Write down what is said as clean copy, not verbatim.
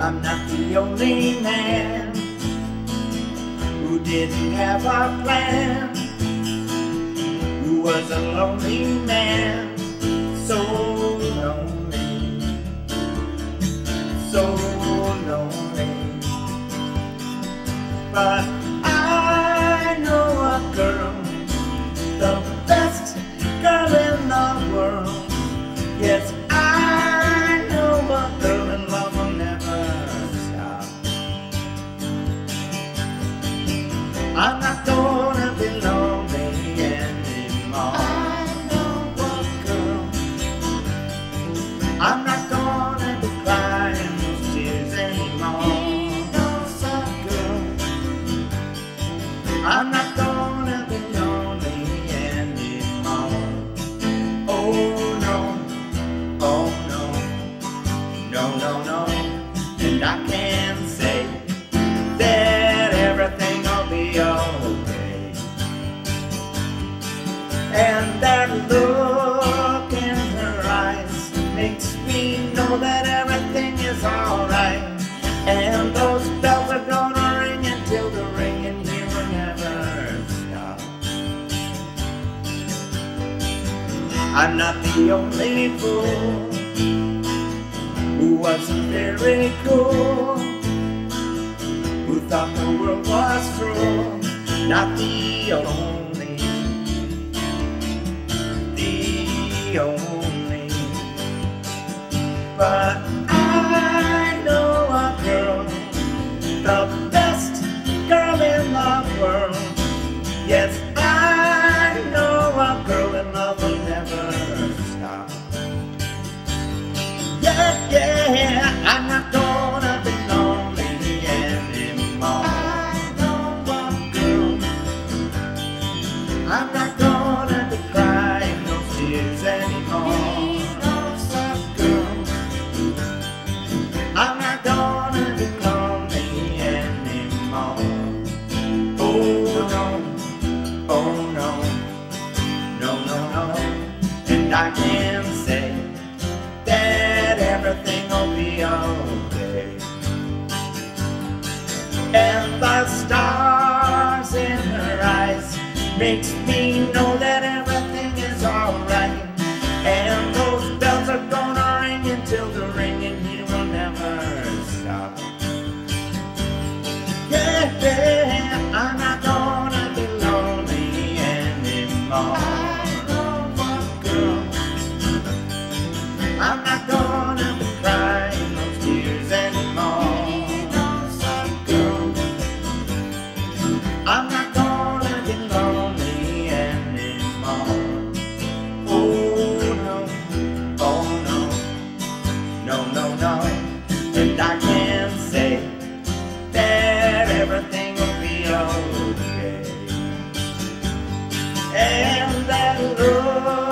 I'm not the only man who didn't have a plan, who was a lonely man, so lonely, so lonely. But I know a girl, the best girl in the world. Yes, I know a girl in love will never stop. I'm not gonna be lonely anymore. I know a girl. I'm not gonna be crying those tears anymore. He knows a girl. I'm not gonna be lonely anymore. Oh no. Oh no, no, no, no. And I can say that everything will be okay. And that look in her eyes makes me know that everything is alright. And those bells are gonna ring until the ringing here will never stop. I'm not the only fool who wasn't very cool, who thought the world was cruel. Not the only, the only. But I know a girl, the best girl in the world. Yes, I know a girl in love will never stop. Yeah, yeah, I'm not gonna be lonely anymore. I know a girl. I'm not gonna be crying those tears anymore. He knows a girl. I'm not gonna be lonely anymore. Oh no, oh no, no, no, no. And I can say that everything will be okay. And the stars in her eyes makes me know that everything is alright. And those bells are gonna ring until the ringing here will never stop. Yeah, yeah, I'm not gonna be lonely anymore. I'm not gonna be crying those tears anymore. Girl, I'm not gonna be lonely anymore. Oh no, oh no, no, no, no. And I can say that everything will be okay. And that love